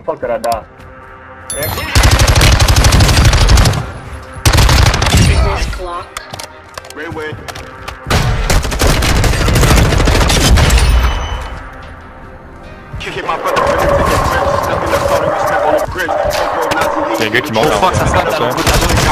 fuck did I die? Railway. Kicking my brother for him to get rich. Nothing left out of respect on the grid. Y'a un gars qui monte en fuck, ça se passe dans le bout de la zone.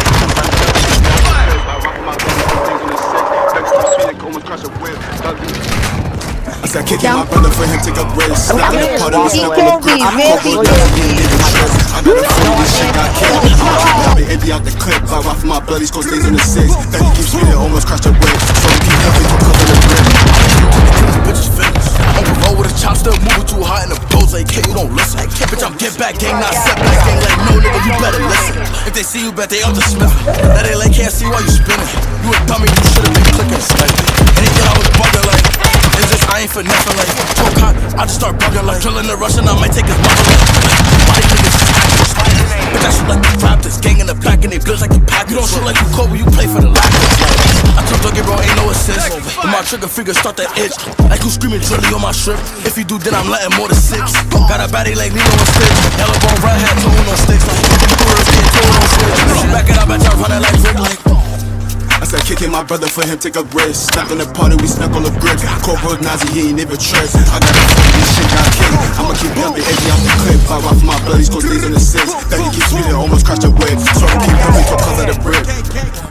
I said kicking my brother for him take a risk. Snapping the party, we snap on the grip. I got a friend, this shit got killed. Got me empty out the clip. I rock for my bloodies, cause stays in the six. Then he keeps spinning, almost crashed the whip. So we keep ducking to cover the grip. Bitches finished. On the road with a chop, still moving too hot in the pose. Like, you don't listen. Bitch, I'm get back gang, not set back gang. Like, no nigga, you better listen. If they see you, bet they up the smith. That they like can't see why you spinning. You a dummy, you should've been clicking. Anything I was bugging like. Is this I ain't for nothing like choke hot, I just start bugging like drilling the Russian, I might take his mother like body niggas is actors. Bitch, I shoot like the Raptors, gang in the back and they blitz like the pack. You don't shoot like you Kobe, you play for the Lakers. I told Dougie bro, ain't no assist. When my trigger finger start to itch, like you screaming drilly on my strip. If you do, then I'm letting more than 6. Got a baddie like Nino and Stitch. Yellow bone, red hat, two on sticks. Like can't toe on switch. Back it up, I jump running like Rick like. I said kicking my brother for him take a risk. Snapping the party, we snap on the grip. Corporal Nazi, he ain't never tripped. I got a friend, this shit got killed. I'ma keep jumping empty out the clip. I rock for my bloodies, cause stays in the six. Then he keeps speeding, almost crashed the whip. So I keep coming for cause of the brick.